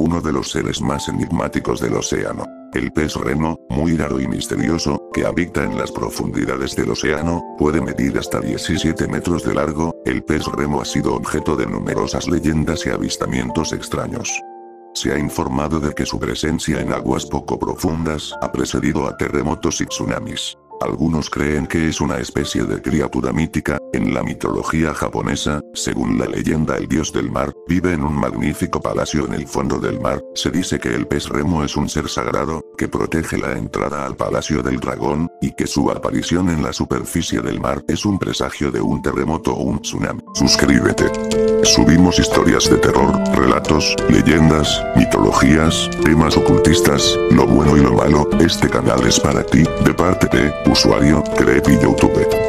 uno de los seres más enigmáticos del océano. El pez remo, muy raro y misterioso, que habita en las profundidades del océano, puede medir hasta 17 metros de largo. El pez remo ha sido objeto de numerosas leyendas y avistamientos extraños. Se ha informado de que su presencia en aguas poco profundas ha precedido a terremotos y tsunamis. Algunos creen que es una especie de criatura mítica. En la mitología japonesa, según la leyenda, el dios del mar vive en un magnífico palacio en el fondo del mar. Se dice que el pez remo es un ser sagrado, que protege la entrada al palacio del dragón, y que su aparición en la superficie del mar es un presagio de un terremoto o un tsunami. Suscríbete. Subimos historias de terror, relatos, leyendas, mitologías, temas ocultistas, lo bueno y lo malo. Este canal es para ti, de parte de usuario Creepy YouTube.